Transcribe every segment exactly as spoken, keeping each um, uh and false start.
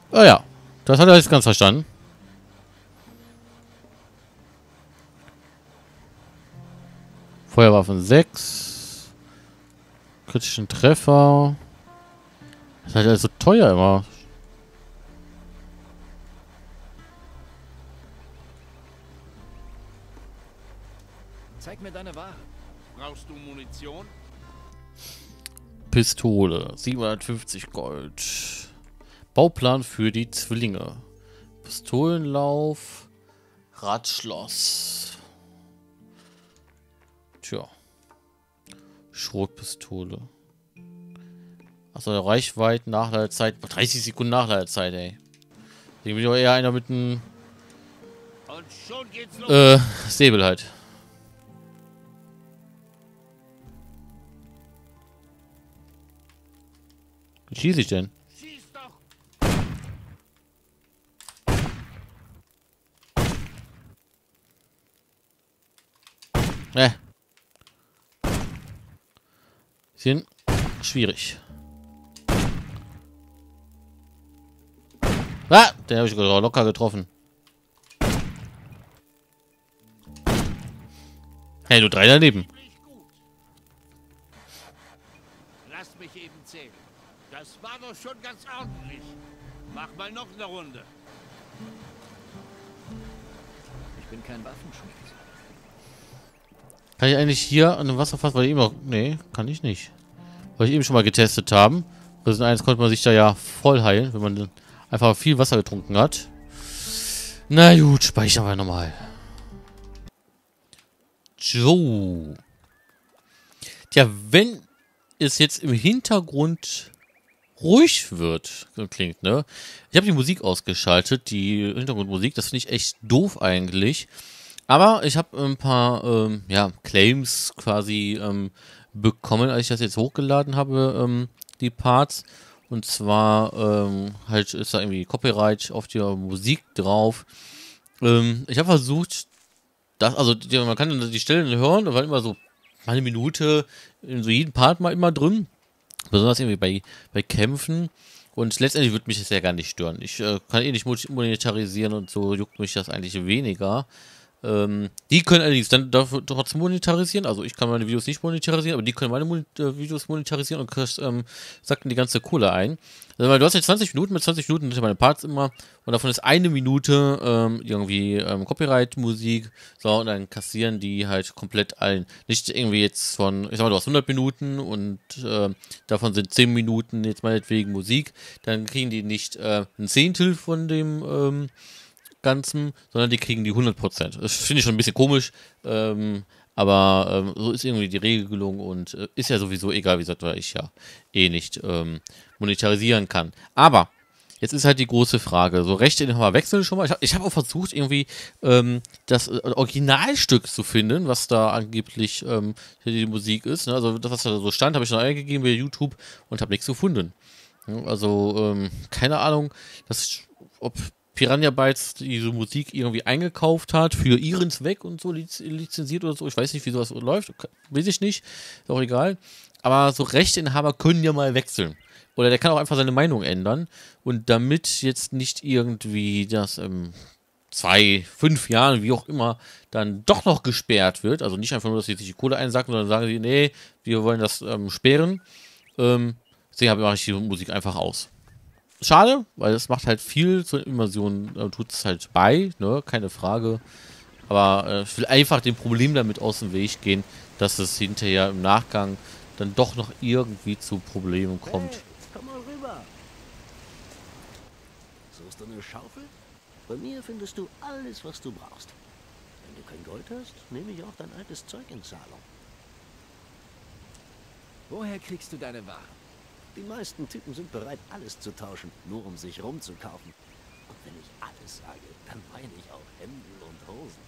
Ah ja, das hat er jetzt ganz verstanden. Feuerwaffen sechs. Kritischen Treffer. Das ist halt alles so teuer immer. Zeig mir deine Ware. Brauchst du Munition? Pistole. siebenhundertfünfzig Gold. Bauplan für die Zwillinge. Pistolenlauf. Radschloss. Tja. Schrotpistole. Achso, Reichweite, Nachladezeit. dreißig Sekunden Nachladezeit, ey. Ich bin doch eher einer mit einem Und schon geht's los. äh, Säbel halt. Wie schieße ich denn? Schieß doch. Äh. Bisschen schwierig. Ah, den habe ich locker getroffen. Hey, du drei daneben. Ziemlich gut. Lass mich eben zählen. Das war doch schon ganz ordentlich. Mach mal noch eine Runde. Ich bin kein Waffenschmied. Kann ich eigentlich hier an dem Wasserfass, weil ich eben noch... Nee, kann ich nicht. Weil ich eben schon mal getestet haben. Also in eins konnte man sich da ja voll heilen, wenn man einfach viel Wasser getrunken hat. Na gut, speichern wir nochmal. So. Tja, wenn es jetzt im Hintergrund ruhig wird, so klingt, ne? Ich habe die Musik ausgeschaltet, die Hintergrundmusik, das finde ich echt doof eigentlich. Aber ich habe ein paar ähm, ja, Claims quasi ähm, bekommen, als ich das jetzt hochgeladen habe, ähm, die Parts. Und zwar ähm, halt ist da irgendwie Copyright auf der Musik drauf. Ähm, ich habe versucht, das, also die, man kann die Stellen hören, da war immer so eine Minute in so jedem Part mal immer drin. Besonders irgendwie bei, bei Kämpfen. Und letztendlich würde mich das ja gar nicht stören. Ich äh, kann eh nicht monetarisieren und so juckt mich das eigentlich weniger. Ähm, die können allerdings dann dafür trotzdem monetarisieren. Also ich kann meine Videos nicht monetarisieren, aber die können meine Mon äh, Videos monetarisieren und kriegst, ähm, sacken die ganze Kohle ein. Also, weil du hast jetzt zwanzig Minuten, mit zwanzig Minuten sind meine Parts immer und davon ist eine Minute ähm, irgendwie ähm, Copyright-Musik. So, und dann kassieren die halt komplett ein. Nicht irgendwie jetzt von, ich sag mal, du hast hundert Minuten und äh, davon sind zehn Minuten jetzt meinetwegen Musik. Dann kriegen die nicht äh, ein Zehntel von dem ähm, Ganzen, sondern die kriegen die hundert Prozent. Das finde ich schon ein bisschen komisch, ähm, aber ähm, so ist irgendwie die Regelung und äh, ist ja sowieso egal, wie gesagt, weil ich ja eh nicht ähm, monetarisieren kann. Aber jetzt ist halt die große Frage, so Rechteinhaber wechseln schon mal. Ich habe ich hab auch versucht, irgendwie ähm, das äh, Originalstück zu finden, was da angeblich ähm, die Musik ist. Ne? Also das, was da so stand, habe ich noch eingegeben bei YouTube und habe nichts gefunden. Also ähm, keine Ahnung, dass, ob Piranha Bytes diese Musik irgendwie eingekauft hat für ihren Zweck und so liz lizenziert oder so. Ich weiß nicht, wie sowas läuft. Weiß ich nicht. Ist auch egal. Aber so Rechteinhaber können ja mal wechseln. Oder der kann auch einfach seine Meinung ändern. Und damit jetzt nicht irgendwie das ähm, zwei, fünf Jahren, wie auch immer, dann doch noch gesperrt wird. Also nicht einfach nur, dass sie sich die Kohle einsacken, sondern sagen sie, nee, wir wollen das ähm, sperren. Ähm, deswegen mache ich die Musik einfach aus. Schade, weil es macht halt viel zur Immersion, äh, tut es halt bei, ne, keine Frage. Aber äh, ich will einfach dem Problem damit aus dem Weg gehen, dass es hinterher im Nachgang dann doch noch irgendwie zu Problemen kommt. Hey, komm mal rüber. Suchst du eine Schaufel? Bei mir findest du alles, was du brauchst. Wenn du kein Gold hast, nehme ich auch dein altes Zeug in Zahlung. Woher kriegst du deine Ware? Die meisten Typen sind bereit, alles zu tauschen, nur um sich rumzukaufen. Und wenn ich alles sage, dann meine ich auch Hemden und Hosen.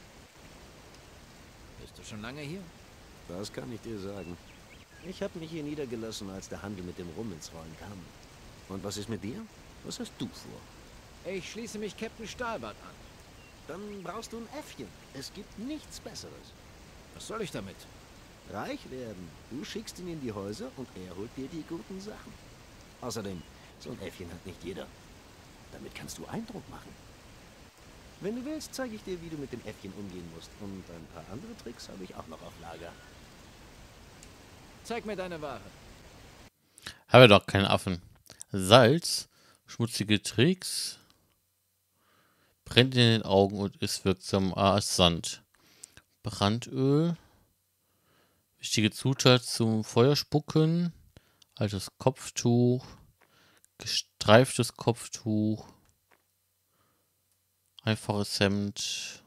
Bist du schon lange hier? Das kann ich dir sagen. Ich habe mich hier niedergelassen, als der Handel mit dem Rum ins Rollen kam. Und was ist mit dir? Was hast du vor? Ich schließe mich Captain Stahlbart an. Dann brauchst du ein Äffchen. Es gibt nichts Besseres. Was soll ich damit? Reich werden. Du schickst ihn in die Häuser und er holt dir die guten Sachen. Außerdem, so ein Äffchen hat nicht jeder. Damit kannst du Eindruck machen. Wenn du willst, zeige ich dir, wie du mit dem Äffchen umgehen musst. Und ein paar andere Tricks habe ich auch noch auf Lager. Zeig mir deine Ware. Habe doch keinen Affen. Salz, schmutzige Tricks, brennt in den Augen und ist wirksam als Sand. Brandöl, wichtige Zutat zum Feuerspucken, altes Kopftuch, gestreiftes Kopftuch, einfaches Hemd.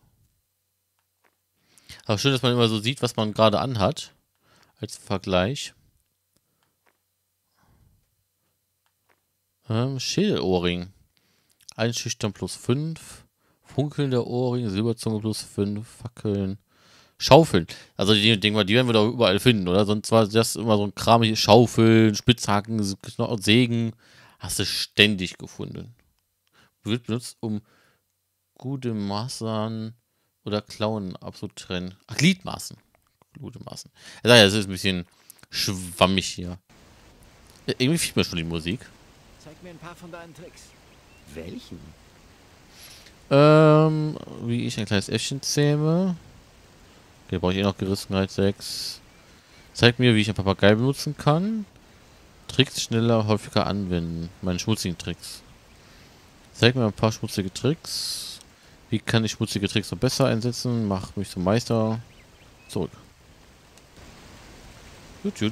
Aber schön, dass man immer so sieht, was man gerade anhat, als Vergleich. Ähm, Schädelohrring. Einschüchtern plus fünf. Funkelnder Ohrring, Silberzunge plus fünf. Fackeln. Schaufeln. Also die Dinger, die werden wir doch überall finden, oder? Sonst war das immer so ein Kram hier. Schaufeln, Spitzhaken, Sägen. Hast du ständig gefunden. Wird benutzt, um gute Maßen oder Klauen abzutrennen. Ach, Gliedmaßen. Gute Maßen. Ja, das ist ein bisschen schwammig hier. Ja, irgendwie fehlt mir schon die Musik. Zeig mir ein paar von deinen Tricks. Welchen? Ähm, wie ich ein kleines Äffchen zähme. Okay, brauche ich eh noch Gerissenheit sechs. Zeigt mir, wie ich einen Papagei benutzen kann. Tricks schneller, häufiger anwenden. Meine schmutzigen Tricks. Zeig mir ein paar schmutzige Tricks. Wie kann ich schmutzige Tricks noch besser einsetzen? Mach mich zum Meister. Zurück. Gut, gut.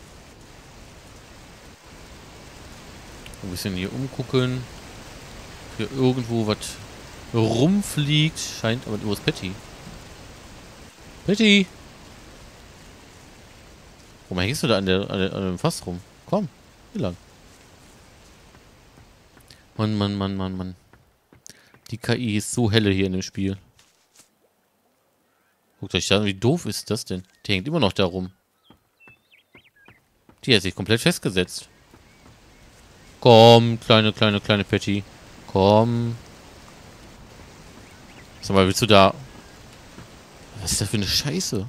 Ein bisschen hier umgucken. Hier irgendwo was rumfliegt. Scheint aber, wo ist Patty? Patty! Warum hängst du da an, der, an, der, an dem Fass rum? Komm, hier lang. Mann, Mann, Mann, Mann, Mann. Die K I ist so helle hier in dem Spiel. Guckt euch da an, wie doof ist das denn? Die hängt immer noch da rum. Die hat sich komplett festgesetzt. Komm, kleine, kleine, kleine Patty. Komm. Sag mal, willst du da... Was ist das für eine Scheiße?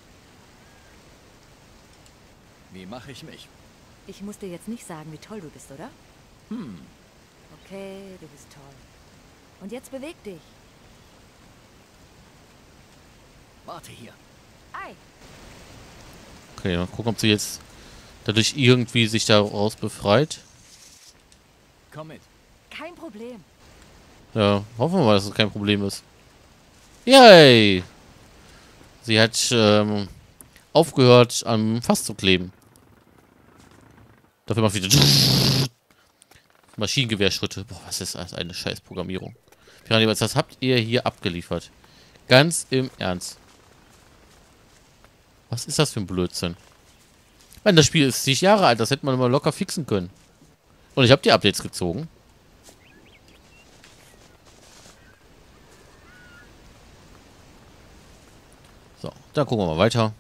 Wie mache ich mich? Ich muss dir jetzt nicht sagen, wie toll du bist, oder? Hm, Okay, du bist toll. Und jetzt beweg dich. warte hier. Ei! Okay, mal gucken, ob sie jetzt dadurch irgendwie sich daraus befreit. Komm mit. Kein Problem. Ja, hoffen wir mal, dass es kein Problem ist. Yay! Sie hat ähm, aufgehört, am Fass zu kleben. Dafür macht wieder Maschinengewehrschritte. Boah, was ist das? Eine scheiß Programmierung. Piranha, was habt ihr hier abgeliefert? Ganz im Ernst. Was ist das für ein Blödsinn? Ich meine, das Spiel ist zig Jahre alt. Das hätte man mal locker fixen können. Und ich habe die Updates gezogen. So, dann gucken wir mal weiter.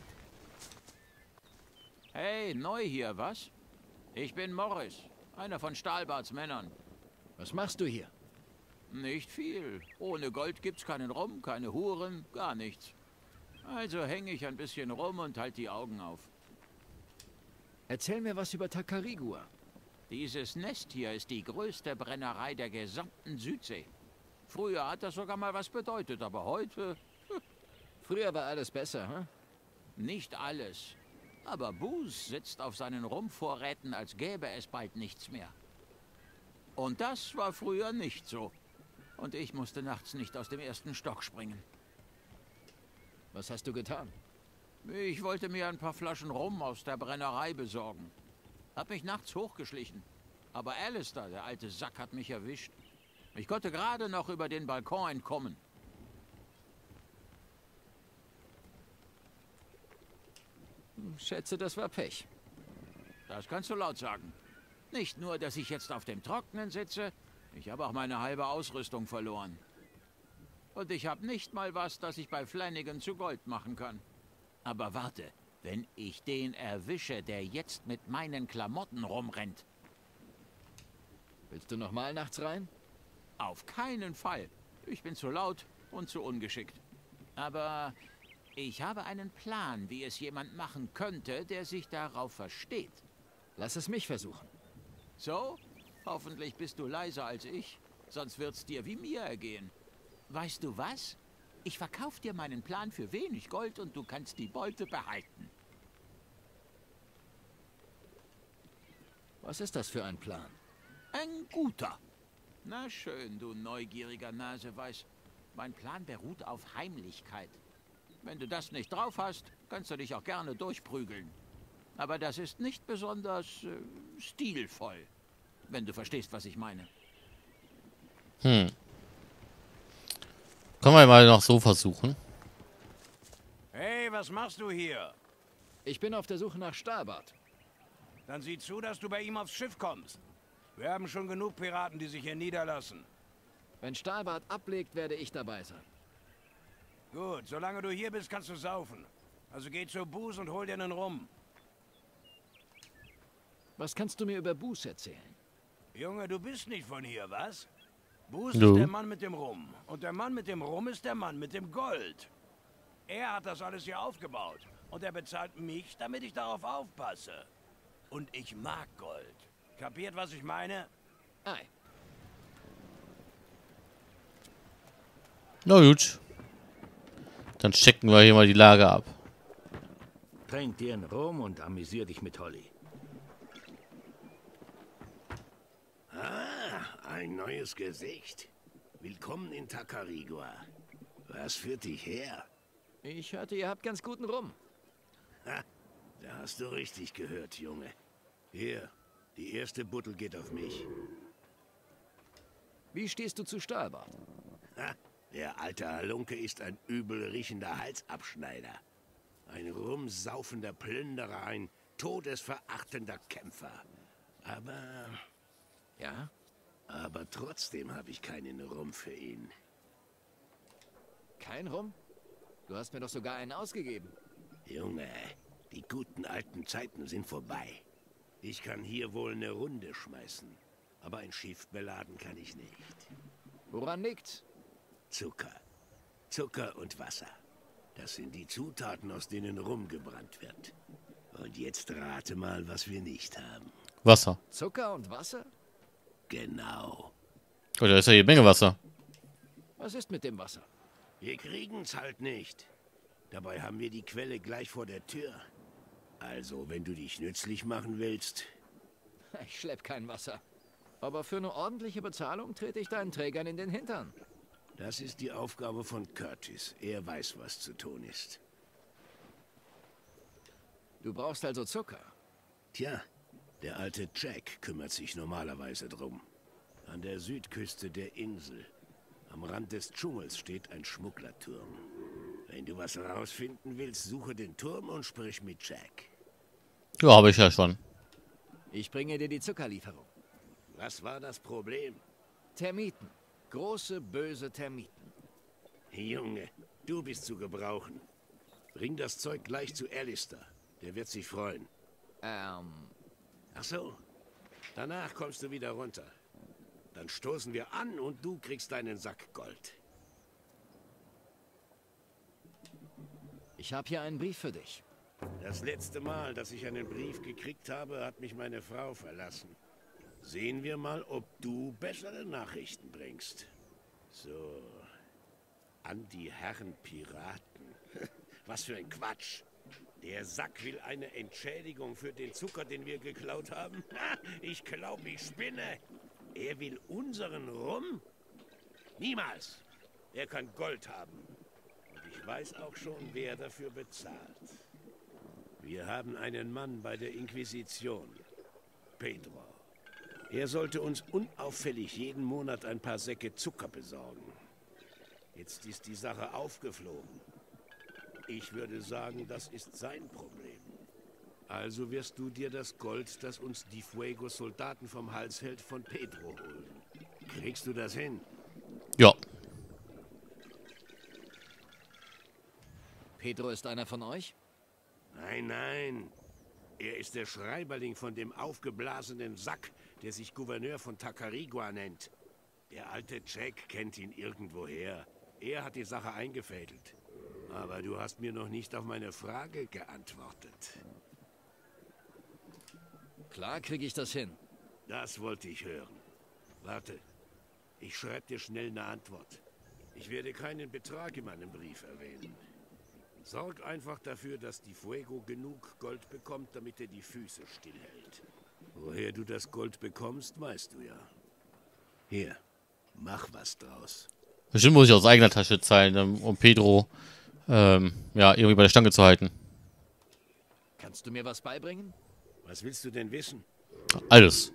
Hey, neu hier, was? Ich bin Morris, einer von Stahlbarts Männern. Was machst du hier? Nicht viel. Ohne Gold gibt's keinen Rum, keine Huren, gar nichts. Also hänge ich ein bisschen rum und halt die Augen auf. Erzähl mir was über Takarigua. Dieses Nest hier ist die größte Brennerei der gesamten Südsee. Früher hat das sogar mal was bedeutet, aber heute Früher war alles besser, hm? nicht alles. Aber Booze sitzt auf seinen Rumvorräten, als gäbe es bald nichts mehr. Und das war früher nicht so. Und ich musste nachts nicht aus dem ersten Stock springen. Was hast du getan? Ich wollte mir ein paar Flaschen Rum aus der Brennerei besorgen. Hab mich nachts hochgeschlichen. Aber Alistair, der alte Sack, hat mich erwischt. Ich konnte gerade noch über den Balkon entkommen. Schätze, das war Pech. Das kannst du laut sagen. Nicht nur, dass ich jetzt auf dem Trocknen sitze, ich habe auch meine halbe Ausrüstung verloren. Und ich habe nicht mal was, das ich bei Flanagan zu Gold machen kann. Aber warte, wenn ich den erwische, der jetzt mit meinen Klamotten rumrennt. Willst du nochmal nachts rein? Auf keinen Fall. Ich bin zu laut und zu ungeschickt. Aber ich habe einen Plan, wie es jemand machen könnte, der sich darauf versteht. Lass es mich versuchen. So? Hoffentlich bist du leiser als ich. Sonst wird's dir wie mir ergehen. Weißt du was? Ich verkauf dir meinen Plan für wenig Gold und du kannst die Beute behalten. Was ist das für ein Plan? Ein guter. Na schön, du neugieriger Naseweiß. Mein Plan beruht auf Heimlichkeit. Wenn du das nicht drauf hast, kannst du dich auch gerne durchprügeln. Aber das ist nicht besonders äh, stilvoll, wenn du verstehst, was ich meine. Hm. Können wir mal noch so versuchen. Hey, was machst du hier? Ich bin auf der Suche nach Starbart. Dann sieh zu, dass du bei ihm aufs Schiff kommst. Wir haben schon genug Piraten, die sich hier niederlassen. Wenn Starbart ablegt, werde ich dabei sein. Gut, solange du hier bist, kannst du saufen. Also geh zur Booze und hol dir einen Rum. Was kannst du mir über Booze erzählen? Junge, du bist nicht von hier, was? Booze No. ist der Mann mit dem Rum. Und der Mann mit dem Rum ist der Mann mit dem Gold. Er hat das alles hier aufgebaut. Und er bezahlt mich, damit ich darauf aufpasse. Und ich mag Gold. Kapiert, was ich meine? Ei. Na gut. Dann checken wir hier mal die Lage ab. Trink dir einen Rum und amüsier dich mit Holly. Ah, ein neues Gesicht. Willkommen in Tacarigua. Was führt dich her? Ich hörte, ihr habt ganz guten Rum. Ha, da hast du richtig gehört, Junge. Hier, die erste Buttel geht auf mich. Wie stehst du zu Starbart? Ha, der alte Halunke ist ein übel riechender Halsabschneider. Ein rumsaufender Plünderer, ein todesverachtender Kämpfer. Aber... Ja? Aber trotzdem habe ich keinen Rum für ihn. Kein Rum? Du hast mir doch sogar einen ausgegeben. Junge, die guten alten Zeiten sind vorbei. Ich kann hier wohl eine Runde schmeißen, aber ein Schiff beladen kann ich nicht. Woran liegt's? Zucker. Zucker und Wasser. Das sind die Zutaten, aus denen rumgebrannt wird. Und jetzt rate mal, was wir nicht haben. Wasser. Zucker und Wasser? Genau. Oh, da ist ja jede Menge Wasser. Was ist mit dem Wasser? Wir kriegen's halt nicht. Dabei haben wir die Quelle gleich vor der Tür. Also, wenn du dich nützlich machen willst... Ich schlepp kein Wasser. Aber für eine ordentliche Bezahlung trete ich deinen Trägern in den Hintern. Das ist die Aufgabe von Curtis. Er weiß, was zu tun ist. Du brauchst also Zucker. Tja, der alte Jack kümmert sich normalerweise drum. An der Südküste der Insel, am Rand des Dschungels, steht ein Schmugglerturm. Wenn du was herausfinden willst, suche den Turm und sprich mit Jack. Ja, habe ich ja schon. Ich bringe dir die Zuckerlieferung. Was war das Problem? Termiten. Große, böse Termiten. Junge, du bist zu gebrauchen. Bring das Zeug gleich zu Alistair. Der wird sich freuen. Ähm, Ach so. Danach kommst du wieder runter. Dann stoßen wir an und du kriegst deinen Sack Gold. ich habe hier einen Brief für dich. Das letzte Mal, dass ich einen Brief gekriegt habe, hat mich meine Frau verlassen. Sehen wir mal, ob du bessere Nachrichten bringst. So. An die Herren Piraten. Was für ein Quatsch. Der Sack will eine Entschädigung für den Zucker, den wir geklaut haben. Ich glaube, ich spinne. Er will unseren Rum? Niemals. Er kann Gold haben. Und ich weiß auch schon, wer dafür bezahlt. Wir haben einen Mann bei der Inquisition. Pedro. Er sollte uns unauffällig jeden Monat ein paar Säcke Zucker besorgen. Jetzt ist die Sache aufgeflogen. Ich würde sagen, das ist sein Problem. Also wirst du dir das Gold, das uns die Fuego-Soldaten vom Hals hält, von Pedro holen. Kriegst du das hin? Ja. Pedro ist einer von euch? Nein, nein. Er ist der Schreiberling von dem aufgeblasenen Sack, der sich Gouverneur von Tacarigua nennt. Der alte Jack kennt ihn irgendwoher. Er hat die Sache eingefädelt. Aber du hast mir noch nicht auf meine Frage geantwortet. Klar kriege ich das hin. Das wollte ich hören. Warte. Ich schreibe dir schnell eine Antwort. Ich werde keinen Betrag in meinem Brief erwähnen. Sorg einfach dafür, dass die Fuego genug Gold bekommt, damit er die Füße stillhält. Woher du das Gold bekommst, weißt du ja. Hier, mach was draus. Bestimmt muss ich aus eigener Tasche zahlen, um Pedro ähm, ja, irgendwie bei der Stange zu halten. Kannst du mir was beibringen? Was willst du denn wissen? Alles.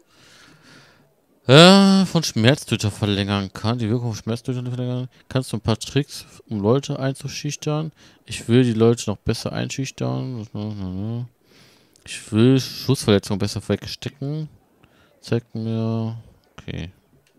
Äh, von Schmerztöter verlängern kann. Die Wirkung von Schmerztötern verlängern. Kannst du ein paar Tricks, um Leute einzuschüchtern? Ich will die Leute noch besser einschüchtern. Ich will Schussverletzungen besser wegstecken. Zeig mir. Okay.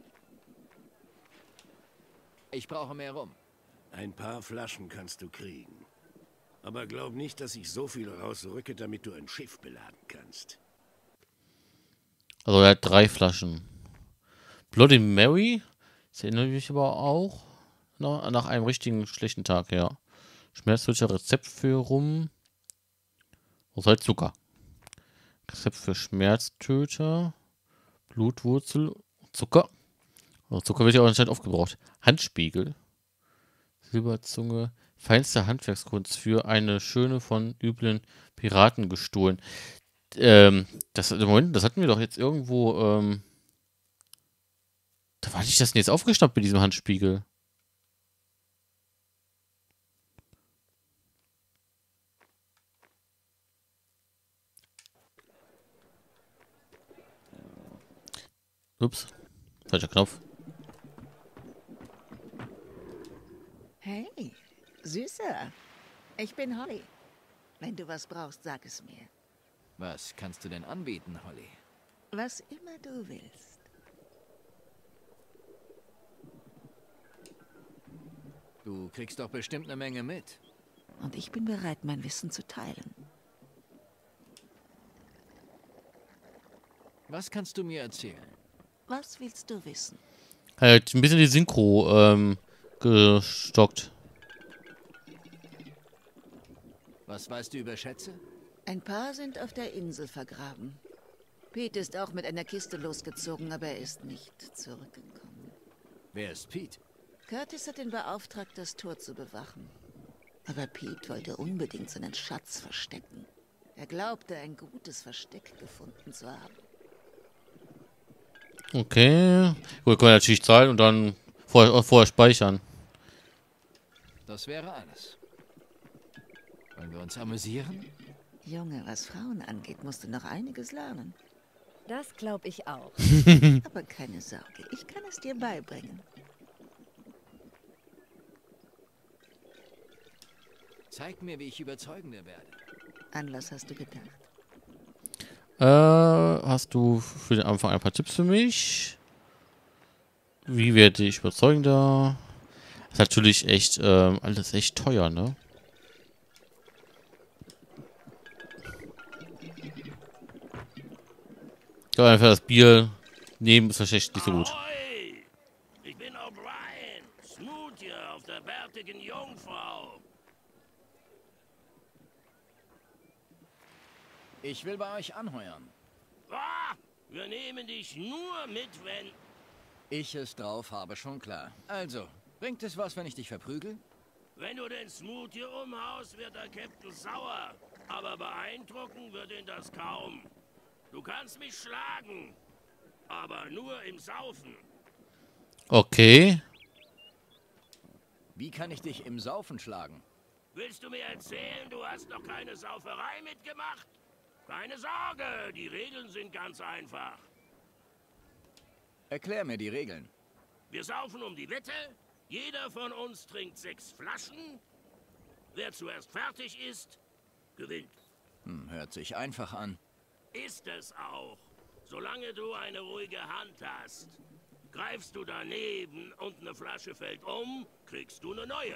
Ich brauche mehr Rum. Ein paar Flaschen kannst du kriegen. Aber glaub nicht, dass ich so viel rausrücke, damit du ein Schiff beladen kannst. Also er hat drei Flaschen. Bloody Mary? Das erinnere ich mich aber auch nach, nach einem richtigen schlechten Tag, ja. Schmerztöter Rezept für Rum. Wo ist halt Zucker? Rezept für Schmerztöter. Blutwurzel. Zucker. Also Zucker wird ja auch anscheinend aufgebraucht. Handspiegel. Silberzunge. Feinste Handwerkskunst für eine schöne von üblen Piraten gestohlen. Ähm, das, Moment, das hatten wir doch jetzt irgendwo, ähm, da war nicht das denn jetzt aufgeschnappt mit diesem Handspiegel. Ups, falscher Knopf. Hey, Süßer. Ich bin Holly. Wenn du was brauchst, sag es mir. Was kannst du denn anbieten, Holly? Was immer du willst. Du kriegst doch bestimmt eine Menge mit. Und ich bin bereit, mein Wissen zu teilen. Was kannst du mir erzählen? Was willst du wissen? Er hat ein bisschen die Synchro ähm, gestockt. Was weißt du über Schätze? Ein paar sind auf der Insel vergraben. Pete ist auch mit einer Kiste losgezogen, aber er ist nicht zurückgekommen. Wer ist Pete? Curtis hat ihn beauftragt, das Tor zu bewachen. Aber Pete wollte unbedingt seinen Schatz verstecken. Er glaubte, ein gutes Versteck gefunden zu haben. Okay. Gut, können wir natürlich zahlen und dann vorher, vorher speichern. Das wäre alles. Wollen wir uns amüsieren? Junge, was Frauen angeht, musst du noch einiges lernen. Das glaube ich auch. Aber keine Sorge, ich kann es dir beibringen. Zeig mir, wie ich überzeugender werde. An was hast du gedacht? Äh, hast du für den Anfang ein paar Tipps für mich? Wie werde ich überzeugender? Ist natürlich echt, ähm, alles echt teuer, ne? Ich glaube einfach, das Bier nehmen ist wahrscheinlich nicht so gut. Ahoi! Ich bin O'Brien, Smoot hier auf der bärtigen Jungfrau. Ich will bei euch anheuern. Ah, wir nehmen dich nur mit, wenn... Ich es drauf habe, schon klar. Also, bringt es was, wenn ich dich verprügel? Wenn du den Smoot hier umhaust, wird der Captain sauer. Aber beeindrucken wird ihn das kaum. Du kannst mich schlagen, aber nur im Saufen. Okay. Wie kann ich dich im Saufen schlagen? Willst du mir erzählen, du hast noch keine Sauferei mitgemacht? Keine Sorge, die Regeln sind ganz einfach. Erklär mir die Regeln. Wir saufen um die Wette. Jeder von uns trinkt sechs Flaschen. Wer zuerst fertig ist, gewinnt. Hm, hört sich einfach an. Ist es auch. Solange du eine ruhige Hand hast. Greifst du daneben und eine Flasche fällt um, kriegst du eine neue.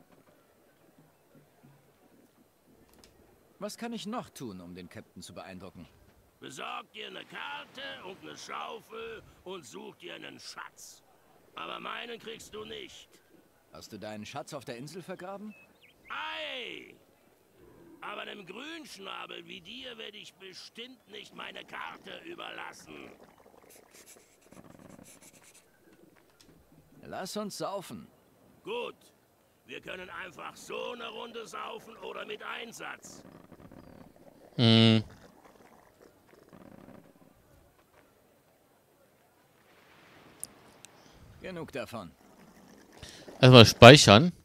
Was kann ich noch tun, um den Captain zu beeindrucken? Besorg dir eine Karte und eine Schaufel und such dir einen Schatz. Aber meinen kriegst du nicht. Hast du deinen Schatz auf der Insel vergraben? Ei! Aber einem Grünschnabel wie dir werde ich bestimmt nicht meine Karte überlassen. Lass uns saufen. Gut. Wir können einfach so eine Runde saufen oder mit Einsatz. Hm. Genug davon. Erstmal speichern.